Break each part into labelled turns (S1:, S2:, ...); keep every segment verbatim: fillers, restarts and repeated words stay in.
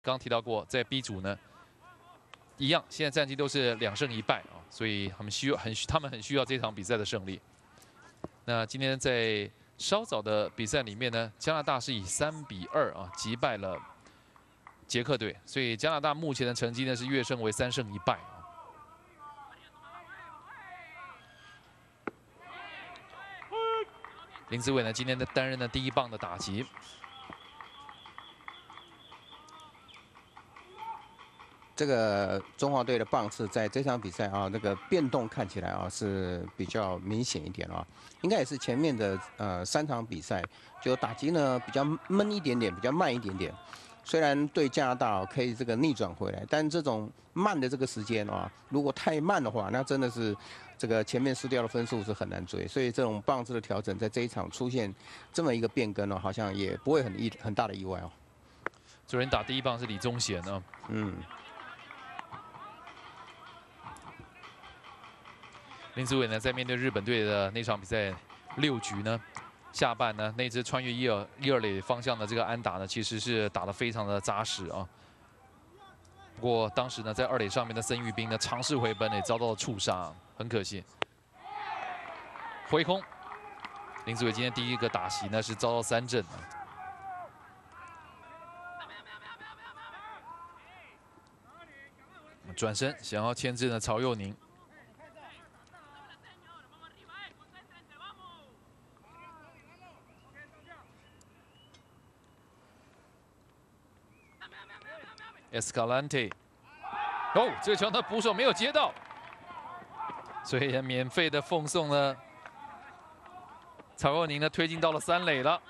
S1: 刚提到过，在 B 组呢，一样，现在战绩都是两胜一败啊，所以他们需要很他们很需要这场比赛的胜利。那今天在稍早的比赛里面呢，加拿大是以三比二啊击败了捷克队，所以加拿大目前的成绩呢是跃升为三胜一败啊。林子伟呢，今天的担任了第一棒的打击。
S2: 这个中华队的棒次在这场比赛啊，那个变动看起来啊是比较明显一点啊，应该也是前面的呃三场比赛就打击呢比较闷一点点，比较慢一点点。虽然对加拿大可以这个逆转回来，但这种慢的这个时间啊，如果太慢的话，那真的是这个前面输掉的分数是很难追。所以这种棒次的调整在这一场出现这么一个变更呢、好像也不会很意很大的意外哦。
S1: 主人打第一棒是李宗贤啊，
S2: 嗯。
S1: 林子伟呢，在面对日本队的那场比赛六局呢，下半呢那支穿越一二一二垒方向的这个安打呢，其实是打得非常的扎实啊。不过当时呢，在二垒上面的森裕斌呢尝试回奔，也遭到了触杀，很可惜。挥空，林子伟今天第一个打席呢是遭到三振啊。转身想要牵制呢曹佑宁。 Escalante， 哦，这个球呢捕手没有接到，所以免费的奉送呢，曹佑宁呢推进到了三垒了。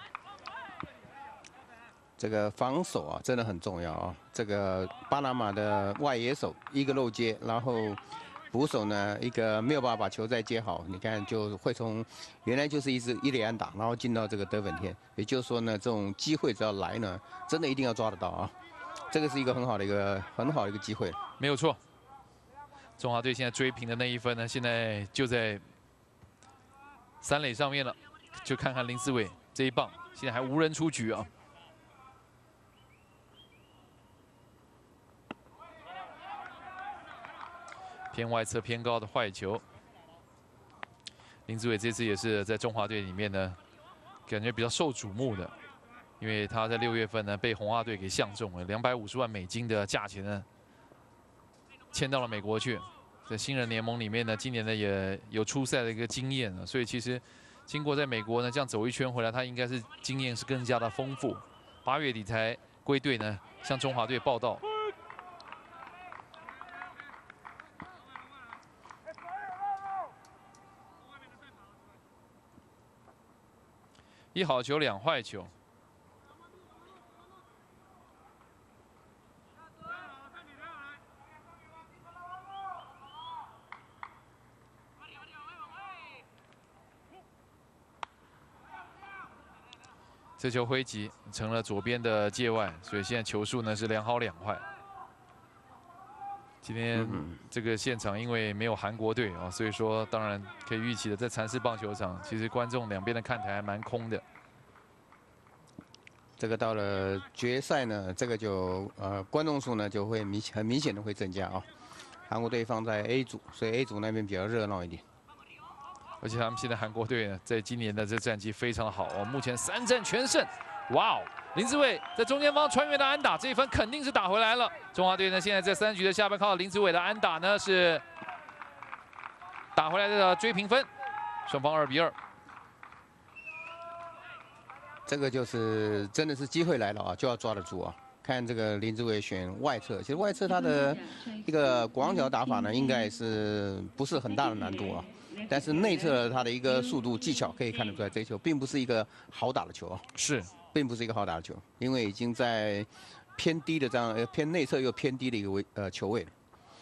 S2: 这个防守啊，真的很重要啊。这个巴拿马的外野手一个漏接，然后捕手呢一个没有办法把球再接好，你看就会从原来就是一支一垒安打，然后进到这个得分天。也就是说呢，这种机会只要来呢，真的一定要抓得到啊。 这个是一个很好的一个很好的一个机会，
S1: 没有错。中华队现在追平的那一分呢，现在就在三垒上面了，就看看林思伟这一棒，现在还无人出局啊。偏外侧偏高的坏球，林子伟这次也是在中华队里面呢，感觉比较受瞩目的。 因为他在六月份呢被红袜队给相中了，两百五十万美金的价钱呢，签到了美国去，在新人联盟里面呢，今年呢也有出赛的一个经验了，所以其实经过在美国呢这样走一圈回来，他应该是经验是更加的丰富。八月底才归队呢，向中华队报到。一好球，两坏球。 这球挥击成了左边的界外，所以现在球数呢是两好两坏。今天这个现场因为没有韩国队啊，所以说当然可以预期的，在蚕丝棒球场，其实观众两边的看台还蛮空的。
S2: 这个到了决赛呢，这个就呃观众数呢就会明很明显的会增加啊。韩国队放在 A 组，所以 A 组那边比较热闹一点。
S1: 而且他们现在韩国队呢，在今年的这战绩非常好哦，目前三战全胜。哇哦，林子伟在中间方穿越的安打，这一分肯定是打回来了。中华队呢，现在在三局的下半靠林子伟的安打呢是打回来的追平分，双方二比二。
S2: 这个就是真的是机会来了啊，就要抓得住啊。看这个林子伟选外侧，其实外侧他的一个广角打法呢，应该是不是很大的难度啊。 但是内侧他的一个速度技巧可以看得出来，这球并不是一个好打的球啊，
S1: 是，
S2: 并不是一个好打的球，因为已经在偏低的这样呃偏内侧又偏低的一个位呃球位了，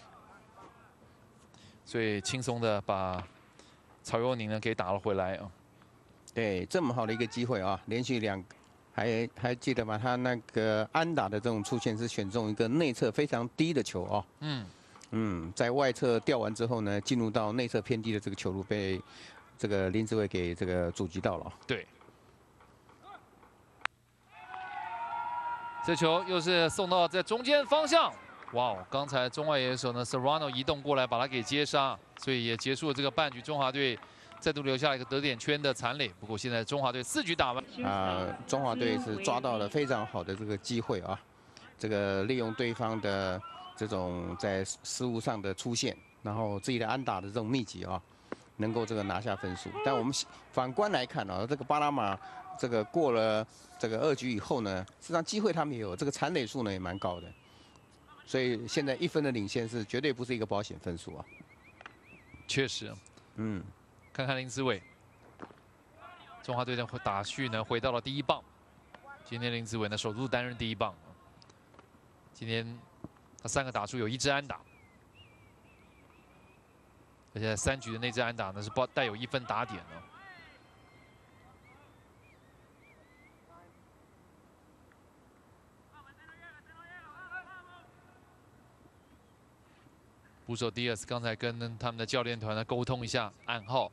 S1: 所以轻松的把曹佑宁呢给打了回来啊。
S2: 对，这么好的一个机会啊，连续两，还还记得吗？他那个安打的这种出现是选中一个内侧非常低的球啊，嗯。 嗯，在外侧调完之后呢，进入到内侧偏低的这个球路被这个林子伟给这个阻击到了。
S1: 对， 这球又是送到在中间方向。哇哦！刚才中外野手呢 ，Serrano 移动过来把他给接杀，所以也结束了这个半局。中华队再度留下了一个得点圈的残垒。不过现在中华队四局打完，
S2: 啊、呃，中华队是抓到了非常好的这个机会啊，这个利用对方的这种在失误上的出现，然后自己的安打的这种密集啊，能够这个拿下分数。但我们反观来看啊，这个巴拿马这个过了这个二局以后呢，实际上机会他们也有，这个残垒数呢也蛮高的。 所以现在一分的领先是绝对不是一个保险分数啊。
S1: 确实，
S2: 嗯，
S1: 看看林子伟，中华队的打序呢回到了第一棒。今天林子伟呢首度担任第一棒，今天他三个打数有一支安打，而且三局的那支安打呢是包带有一分打点的。 捕手迪亚斯刚才跟他们的教练团呢沟通一下暗号，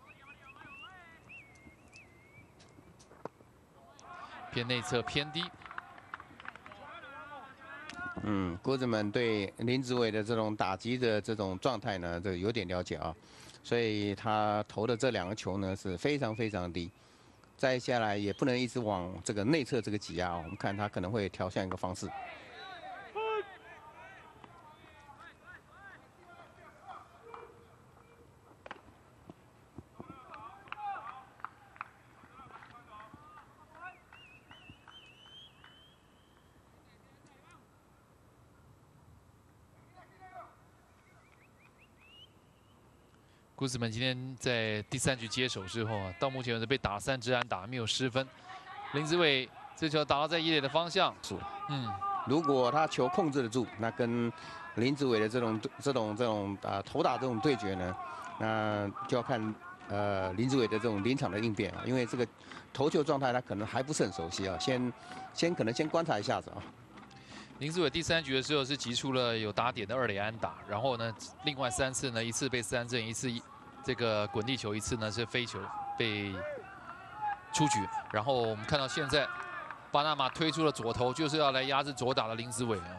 S1: 偏内侧偏低。
S2: 嗯，郭子们对林子伟的这种打击的这种状态呢，这有点了解啊，所以他投的这两个球呢是非常非常低，再下来也不能一直往这个内侧这个挤压啊，我们看他可能会调向一个方式。
S1: 古斯曼今天在第三局接手之后啊，到目前为止被打三支安打，没有失分。林子伟这球打到在一垒的方向，嗯，
S2: 如果他球控制得住，那跟林子伟的这种这种这种啊、呃、投打这种对决呢，那就要看呃林子伟的这种临场的应变啊，因为这个投球状态他可能还不是很熟悉啊，先先可能先观察一下子啊。
S1: 林子伟第三局的时候是击出了有打点的二垒安打，然后呢，另外三次呢，一次被三振，一次这个滚地球，一次呢是飞球被出局。然后我们看到现在，巴拿马推出了左投，就是要来压制左打的林子伟啊。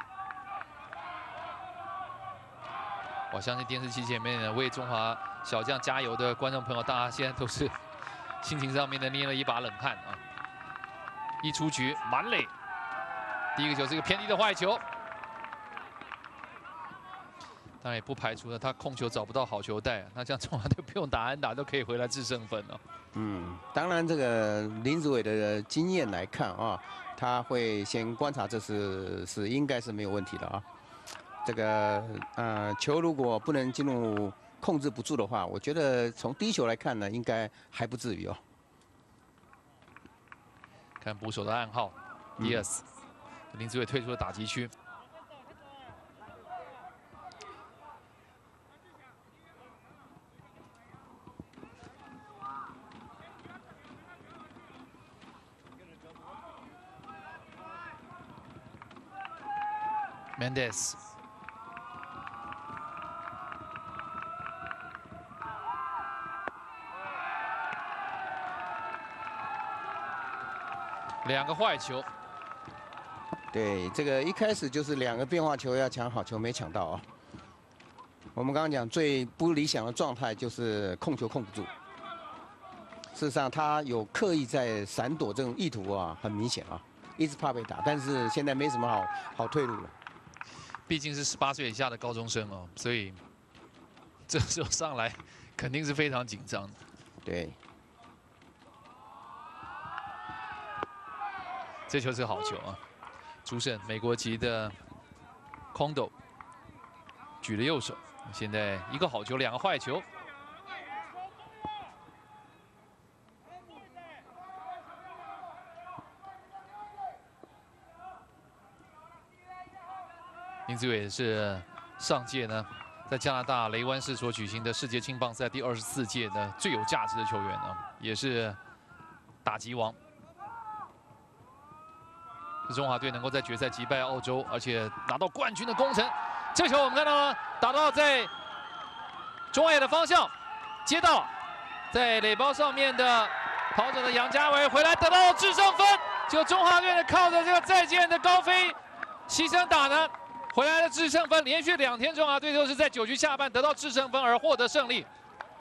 S1: 我相信电视机前面呢为中华小将加油的观众朋友，大家现在都是心情上面呢捏了一把冷汗啊。一出局满垒。 第一个球是一个偏低的坏球，当然也不排除了他控球找不到好球带，那这样中华队不用打安打都可以回来制胜分了。
S2: 嗯，当然这个林子伟的经验来看啊，他会先观察，这是是应该是没有问题的啊。这个呃球如果不能进入控制不住的话，我觉得从第一球来看呢，应该还不至于哦。
S1: 看捕手的暗号 ，Diaz。 林子伟退出了打击区。Mendez， 两个坏球。
S2: 对，这个一开始就是两个变化球要抢好球没抢到啊。我们刚刚讲最不理想的状态就是控球控不住。事实上他有刻意在闪躲这种意图啊，很明显啊，一直怕被打，但是现在没什么好好退路了。
S1: 毕竟是十八岁以下的高中生哦，所以这时候上来肯定是非常紧张的。
S2: 对，
S1: 这球是个好球啊。 主审美国籍的 Kondo 举了右手，现在一个好球，两个坏球。林子伟是上届呢在加拿大雷湾市所举行的世界青棒赛第二十四届的最有价值的球员呢，也是打击王。 中华队能够在决赛击败澳洲，而且拿到冠军的功臣。这球我们看到了，打到在中外野的方向，接到在垒包上面的跑者的杨家伟回来得到制胜分， 就中华队呢靠着这个再见的高飞牺牲打呢，回来了制胜分，连续两天中华队都是在九局下半得到制胜分而获得胜利。